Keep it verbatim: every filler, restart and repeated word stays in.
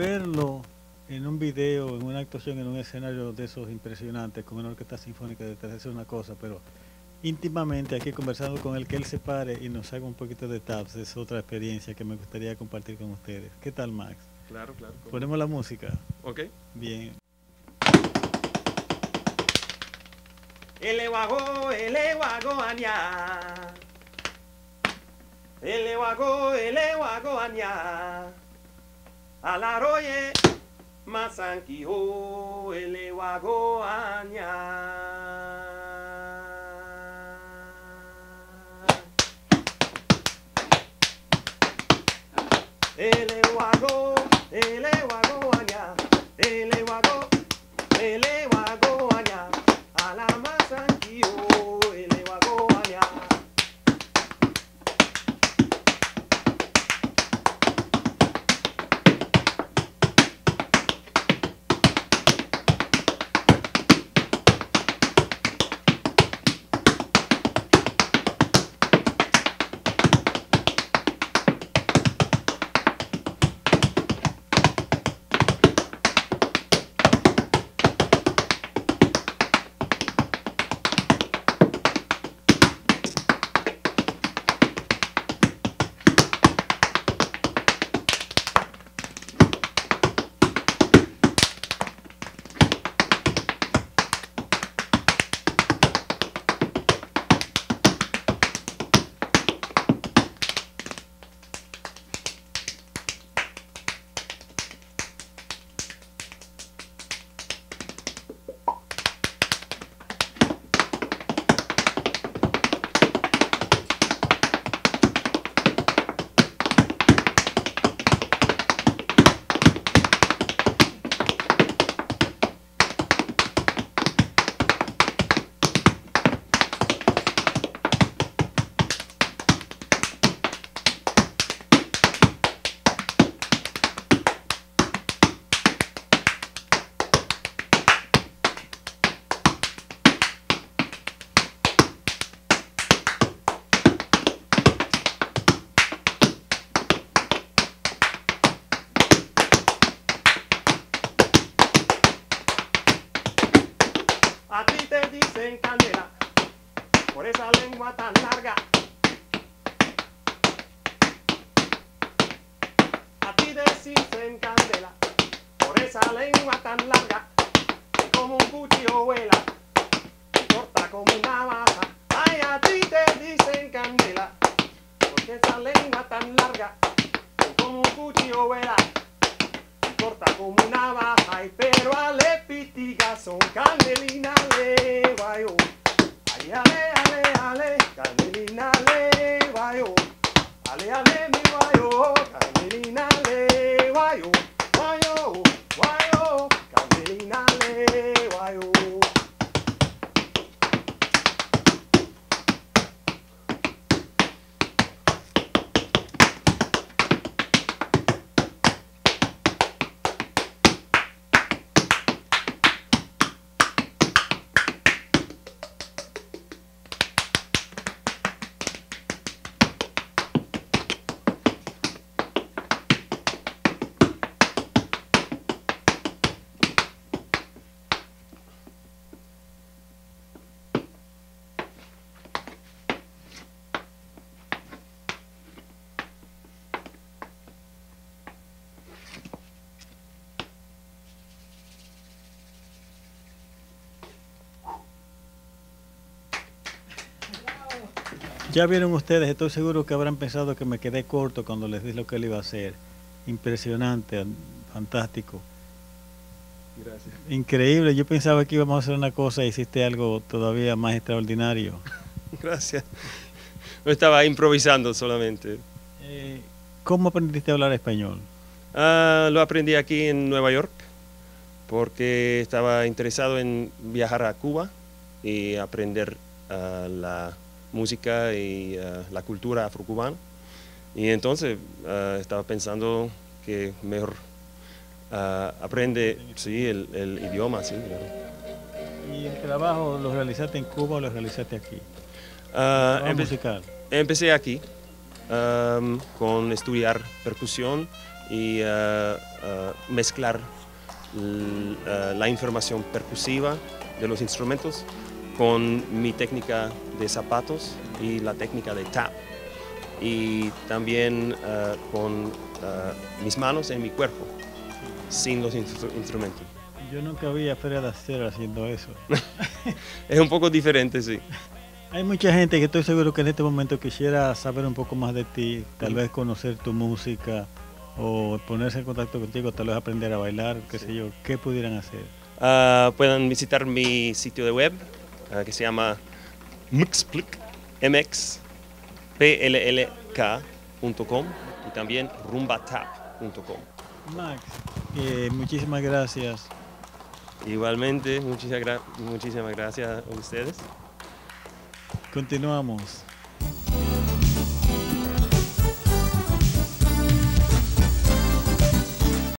verlo en un video, en una actuación, en un escenario de esos impresionantes, con una orquesta sinfónica detrás, eso es una cosa, pero íntimamente aquí conversando con él, que él se pare y nos haga un poquito de taps, es otra experiencia que me gustaría compartir con ustedes. ¿Qué tal, Max? Claro, claro. ¿Cómo? Ponemos la música. Ok. Bien. Elewago, elewago anya. Elewago, elewago anya. Alaroye, masankiho, elewago anya. Elewago, elewago anya. Elewago, elewago anya. Alamasankiho, elewago anya. A ti te dicen candela por esa lengua tan larga. A ti te dicen candela por esa lengua tan larga. Que como un cuchillo vuela y corta como una navaja. Ay, a ti te dicen candela porque esa lengua tan larga. Que como un cuchillo vuela y corta como una navaja. Pero ale pitiga son candelina le guayo. Ay, ale, ale, ale, candelina le guayo. Ale, ale, mi guayo, candelina le guayo. Guayo, guayo, candelina le guayo. Ya vieron ustedes, estoy seguro que habrán pensado que me quedé corto cuando les dije lo que él iba a hacer. Impresionante, fantástico. Gracias. Increíble, yo pensaba que íbamos a hacer una cosa y hiciste algo todavía más extraordinario. Gracias. No estaba improvisando solamente. Eh, ¿Cómo aprendiste a hablar español? Uh, lo aprendí aquí en Nueva York porque estaba interesado en viajar a Cuba y aprender uh, la música y uh, la cultura afrocubana. Y entonces uh, estaba pensando que mejor uh, aprende sí, el, el idioma. Sí, claro. ¿Y el trabajo lo realizaste en Cuba o lo realizaste aquí? Uh, empe musical. Empecé aquí um, con estudiar percusión y uh, uh, mezclar l, uh, la información percusiva de los instrumentos con mi técnica de zapatos y la técnica de tap, y también uh, con uh, mis manos en mi cuerpo, sin los instru instrumentos. Yo nunca vi a Fred Astaire haciendo eso. Es un poco diferente, sí. Hay mucha gente que estoy seguro que en este momento quisiera saber un poco más de ti, tal vez conocer tu música o ponerse en contacto contigo, tal vez aprender a bailar, qué sé yo, ¿qué pudieran hacer? Uh, pueden visitar mi sitio de web uh, que se llama mxplk, m x p l l k punto com, y también rumbatap punto com. Max, eh, muchísimas gracias. Igualmente, muchísimas, gra muchísimas gracias a ustedes. Continuamos.